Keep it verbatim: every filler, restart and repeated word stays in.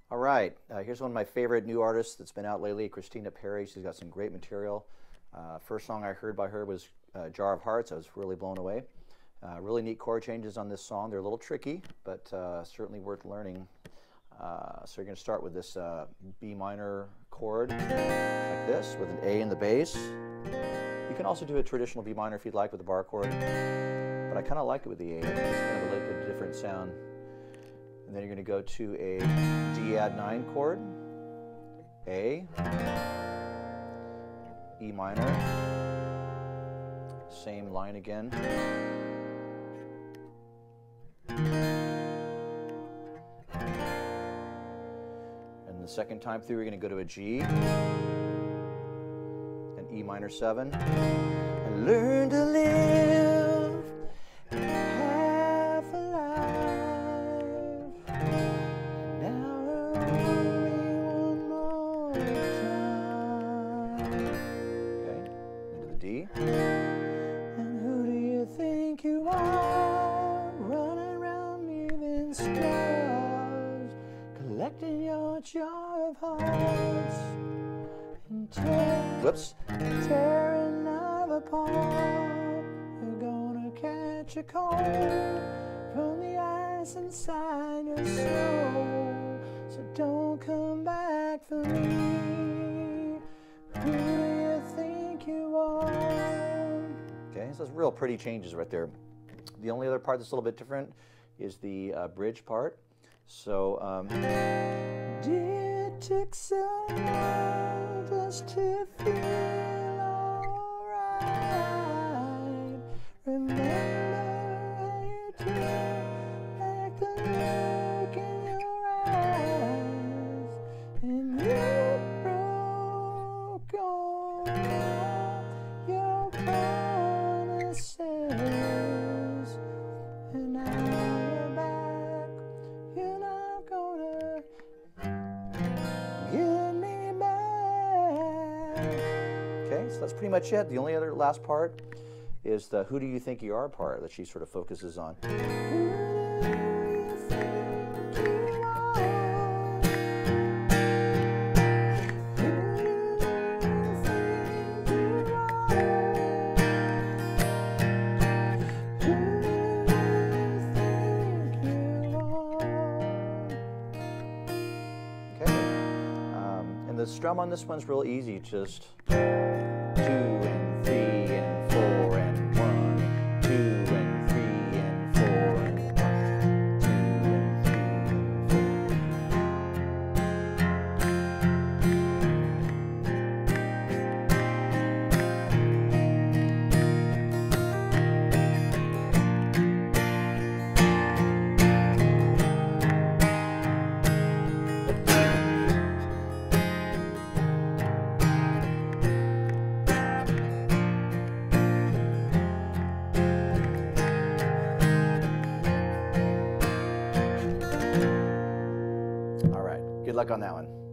All right, uh, here's one of my favorite new artists that's been out lately, Christina Perri. She's got some great material. Uh, first song I heard by her was uh, Jar of Hearts. I was really blown away. Uh, really neat chord changes on this song. They're a little tricky, but uh, certainly worth learning. Uh, so you're going to start with this uh, B minor chord like this with an A in the bass. You can also do a traditional B minor if you'd like with the bar chord, but I kind of like it with the A. It's kind of a little bit different sound. And then you're going to go to a D add nine chord, A, E minor, same line again. And the second time through, you're going to go to a G, an E minor seven, and learn to live half alive. Now hurry one more time. Okay, into the D. And who do you think you are, running around leaving scars, collecting your jar of hearts, and tear, whoops, tearing love apart. You're gonna catch a cold from the ice inside your soul, so don't come back for me. Who do you think you are? Okay, so those real pretty changes right there. The only other part that's a little bit different is the uh, bridge part. So, um, it took so long just to feel alright. Remember how you did, like the look in your eyes, and you broke all your promises, and now you're back. You're not gonna get me back. Okay, so that's pretty much it. The only other last part is the who do you think you are part that she sort of focuses on. Who do you think you are? Who do you think you are? Who do you think you are? Okay, um, and the strum on this one's real easy, just two and three and four and one, two and three and four and one, two and All right, good luck on that one.